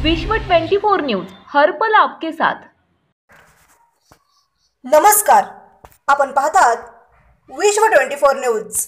विश्व 24 न्यूज हर पल आपके साथ। नमस्कार, आपण पाहतात विश्व 24 न्यूज।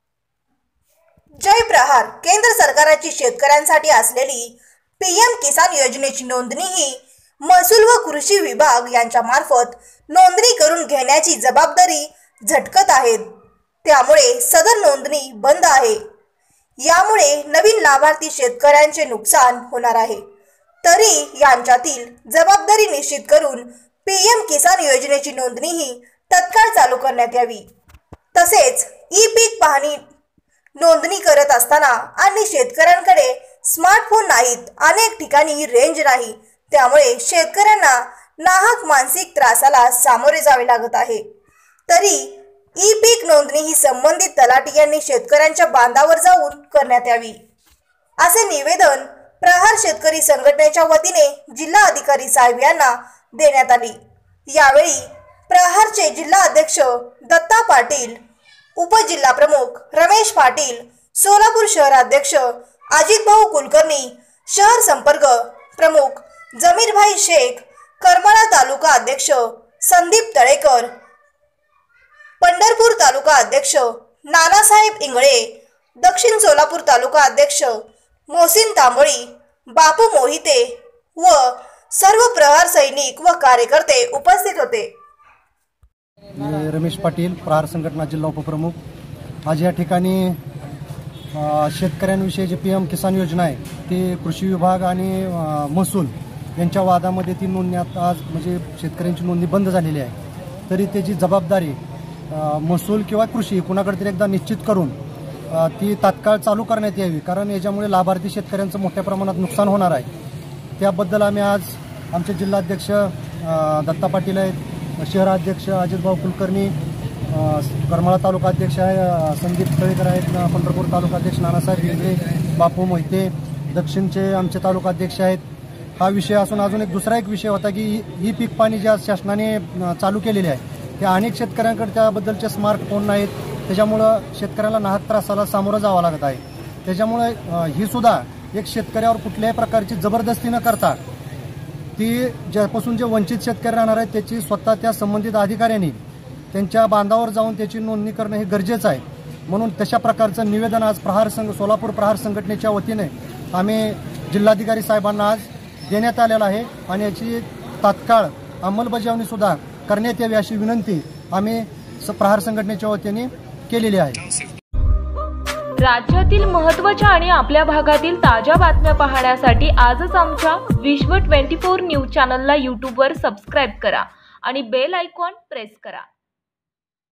जय प्रहार केंद्र सरकारची शेतकऱ्यांसाठी असलेली पीएम किसान योजनेची नोंदणी ही महसूल व कृषी विभाग यांच्या मार्फत नोंदणी करून घेण्याची जबाबदारी झटकत आहे। त्यामुळे सदर नोंदणी बंद आहे। यामुळे नवीन लाभार्थी शेतकऱ्यांचे नुकसान होणार आहे। तरी यांच्यातील जबाबदारी निश्चित करून पीएम किसान योजनेची नोंदणी ही तत्काळ चालू करण्यात यावी। तसेच ई पीक पाहणी नोंदणी करत असताना आणि शेतकऱ्यांकडे स्मार्टफोन नाहीत, अनेक ठिकाणी रेंज नाही, त्यामुळे शेतकऱ्यांना नाहक मानसिक त्रासाला सामोरे जावे लागत आहे। तरी ई पीक नोंदणी ही संबंधित तलाठी यांनी शेतकऱ्यांच्या बांधावर जाऊन करण्यात यावी, असे निवेदन प्रहार शेतकरी संघटनेच्या वतीने जिल्हा अधिकारी साहेब यांना देण्यात आले। यावेळी प्रहारचे जिल्हा अध्यक्ष दत्ता पाटील, उपजिल्हा प्रमुख रमेश पाटील, सोलापूर शहराध्यक्ष अजित भाऊ कुलकर्णी, शहर संपर्क प्रमुख जमीरभाई शेख, करमाळा तालुका अध्यक्ष संदीप तळेकर, पंढरपूर तालुका अध्यक्ष नानासाहेब इंगळे, दक्षिण सोलापूर तालुका अध्यक्ष मोहसिन तांबोळी, बापू मोहिते व सर्व प्रहार सैनिक व कार्यकर्ते उपस्थित होते। रमेश पाटील, प्रहार संघटना जिल्हा उपप्रमुख। आज या ठिकाणी शेतकऱ्यांविषयी जी पीएम किसान योजना आहे ती कृषी विभाग आणि महसूल यांच्या वादामध्ये ती नोंदणी आज म्हणजे शेतकऱ्यांची नोंदणी बंद झालेली आहे। तरी त्याची जबाबदारी महसूल किंवा कृषी कुणाकडे तरी एकदा निश्चित करून ती तात्काळ चालू करण्यात यावी, कारण याच्यामुळे लाभार्थी शेतकऱ्यांचं मोठ्या प्रमाणात नुकसान होणार आहे। त्याबद्दल आम्ही आज आमचे जिल्हाध्यक्ष दत्ता पाटील आहेत, शहराध्यक्ष अजितभाऊ कुलकर्णी, करमाळा तालुका अध्यक्ष आहे संदीप तळेकर आहेत, पंढरपूर तालुका अध्यक्ष नानासाहेब इंगळे, बापू मोहिते, दक्षिणचे आमचे तालुका अध्यक्ष आहेत। हा विषय असून अजून दुसरा एक विषय होता की ई पीक पाणी ज्या शासनाने चालू केलेले आहे त्या अनेक शेतकऱ्यांकडे त्याबद्दलचे स्मार्टफोन नाहीत, त्याच्यामुळं शेतकऱ्याला नाहक त्रासाला सामोरं जावं लागत आहे। त्याच्यामुळे ही सुद्धा एक शेतकऱ्यावर कुठल्याही प्रकारची जबरदस्ती न करता ती ज्यापासून जे वंचित शेतकरी राहणार आहेत त्याची स्वतः त्या संबंधित अधिकाऱ्यांनी त्यांच्या बांधावर जाऊन त्याची नोंदणी करणं हे गरजेचं आहे। म्हणून तशा प्रकारचं निवेदन आज सोलापूर प्रहार संघटनेच्या वतीने आम्ही जिल्हाधिकारी साहेबांना आज देण्यात आलेलं आहे आणि याची तात्काळ अंमलबजावणी सुद्धा करण्यात यावी अशी विनंती आम्ही प्रहार संघटनेच्या वतीने केलेली आहे। राज्यातील महत्त्वाच्या आणि आपल्या भागातील ताज्या बातम्या पाहण्यासाठी आजच आमच्या विश्व 24 न्यूज चॅनलला YouTube वर सबस्क्राइब करा आणि बेल आयकॉन प्रेस करा।